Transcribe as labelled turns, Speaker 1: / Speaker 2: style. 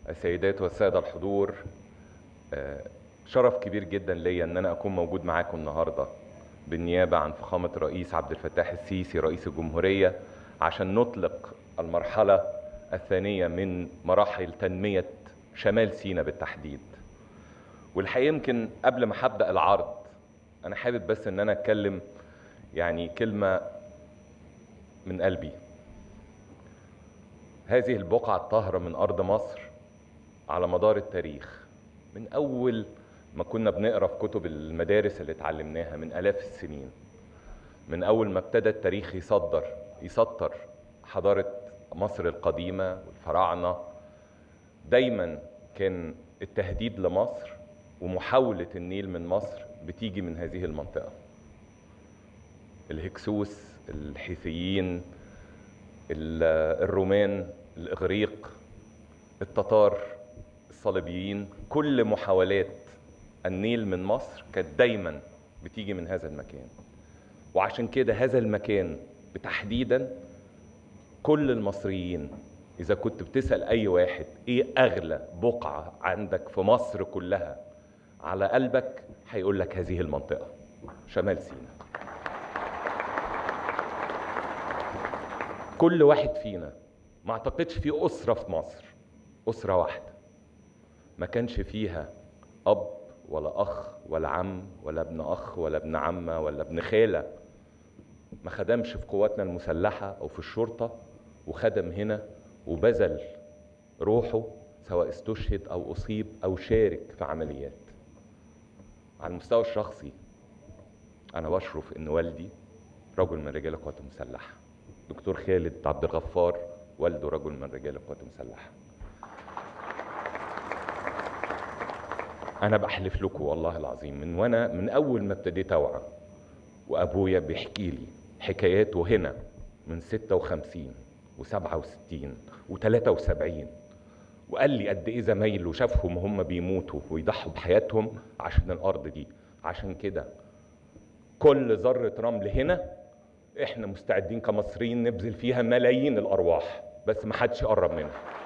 Speaker 1: السيدات والسادة الحضور، شرف كبير جدا ليا ان انا اكون موجود معاكم النهارده بالنيابه عن فخامه الرئيس عبد الفتاح السيسي رئيس الجمهوريه عشان نطلق المرحله الثانيه من مراحل تنميه شمال سيناء بالتحديد. والحقيقه يمكن قبل ما هبدا العرض انا حابب بس ان انا اتكلم يعني كلمه من قلبي. هذه البقعه الطاهره من ارض مصر على مدار التاريخ، من أول ما كنا بنقرأ في كتب المدارس اللي اتعلمناها من آلاف السنين، من أول ما ابتدى التاريخ يسطر حضارة مصر القديمة والفراعنة، دايما كان التهديد لمصر ومحاولة النيل من مصر بتيجي من هذه المنطقة. الهكسوس، الحيثيين، الرومان، الإغريق، التتار، الصليبيين، كل محاولات النيل من مصر كانت دايما بتيجي من هذا المكان. وعشان كده هذا المكان بتحديدا كل المصريين إذا كنت بتسأل أي واحد إيه أغلى بقعة عندك في مصر كلها على قلبك، هيقول لك هذه المنطقة شمال سيناء. كل واحد فينا ما اعتقدش في أسرة في مصر، أسرة واحدة ما كانش فيها أب ولا أخ ولا عم ولا ابن أخ ولا ابن عمة ولا ابن خالة ما خدمش في قواتنا المسلحة أو في الشرطة وخدم هنا وبذل روحه، سواء استشهد أو أصيب أو شارك في عمليات. على المستوى الشخصي أنا بشرف إن والدي رجل من رجال القوات المسلحة، دكتور خالد عبد الغفار والده رجل من رجال القوات المسلحة. أنا بحلف لكم والله العظيم من أول ما ابتديت أوعى وأبويا بيحكي لي حكاياته هنا من 56 و67 و73، وقال لي قد إيه زمايله شافهم وهم بيموتوا ويضحوا بحياتهم عشان الأرض دي. عشان كده كل ذرة رمل هنا إحنا مستعدين كمصريين نبذل فيها ملايين الأرواح، بس ما حدش يقرب منها.